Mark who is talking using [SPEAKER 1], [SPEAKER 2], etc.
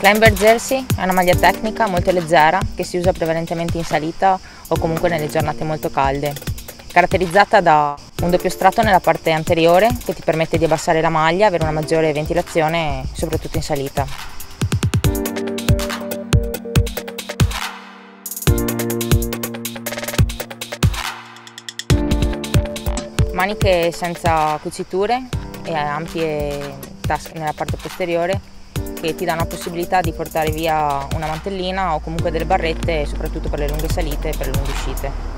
[SPEAKER 1] Climber Jersey è una maglia tecnica molto leggera che si usa prevalentemente in salita o comunque nelle giornate molto calde, caratterizzata da un doppio strato nella parte anteriore che ti permette di abbassare la maglia e avere una maggiore ventilazione soprattutto in salita. Maniche senza cuciture e ampie tasche nella parte posteriore che ti danno la possibilità di portare via una mantellina o comunque delle barrette, soprattutto per le lunghe salite e per le lunghe uscite.